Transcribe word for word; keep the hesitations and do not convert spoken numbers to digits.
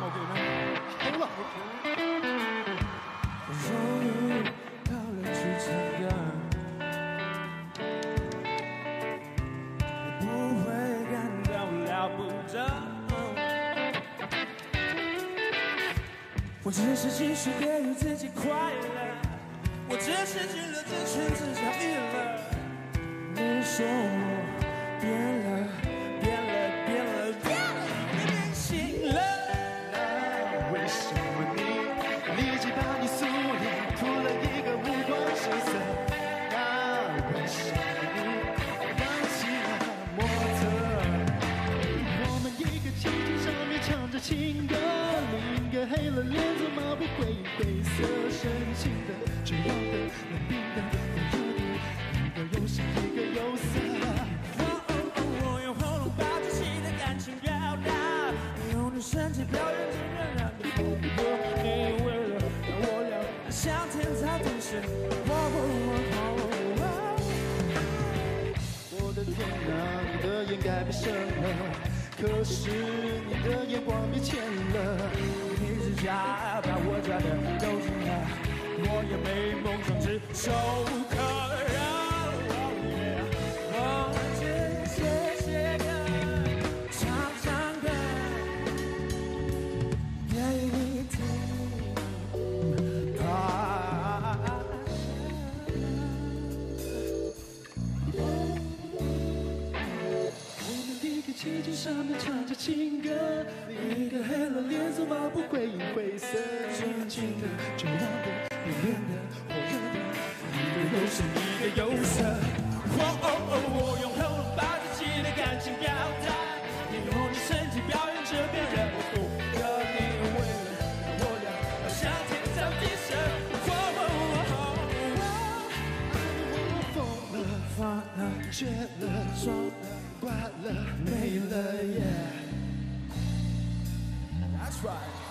OK 吗？ 好了。 终于到了去唱歌，你不会感到了不得。我只是继续给予自己快乐，我只是去了这圈子叫娱乐。你说我变了，变了，变了，变了，你变心了。 那为什么你立即把你素颜涂了一个五光十色？那为什么你放弃了模特？我们一个情景上面唱着情歌，另一个黑了脸子马不灰灰色深情的，这样的冷冰的火热的，一个有声一个有色。 我用喉咙把自己的感情表达，你用你身体表演着热闹的风格，你为了让我俩像天造地设。 我的天哪，你的眼该变深了，可是你的眼光变浅了。 你只想把我家的都进了，我也没梦想只手可热。我只写写歌，唱唱歌，给你听。啊， 我们一个情景上面唱着情歌，另一个黑了脸色马不灰灰色深情的，这样的冷冷的火热的， 一个有声一个有色。哦哦哦，我用喉咙把自己的感情表达，你用你身体表演着别人的风格，你为了让我俩像天造地设。哦哦我疯了， 放了， 绝了， 爽了， 挂了，没了耶。 That's right.